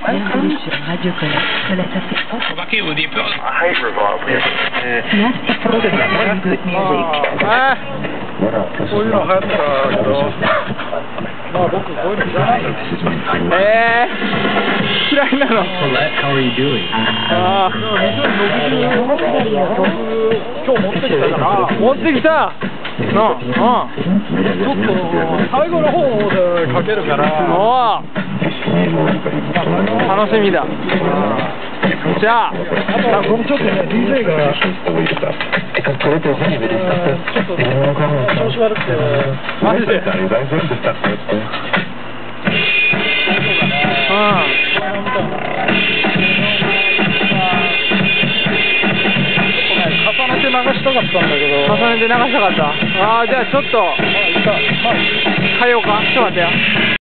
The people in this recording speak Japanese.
Bienvenue sur Radio Colette. Remarquez au départ. hate revival. Merci for the very good music. こういうの流行ったけど、まあ僕こういうの知らないです。 嫌いなの。 How are you doing? ああ、 今日持ってきたから、 持ってきた。なあ、 ちょっと最後の方でかけるから、 おお、楽しみだ。じゃあ、 僕ちょっとね、DJ がちょっと調子悪くて、 マジで。 重ねて流したかったんだけど、 重ねて流したかった。ああ、じゃあちょっとまあいいか、まあいいか。 変えようか。ちょっと待ってよ。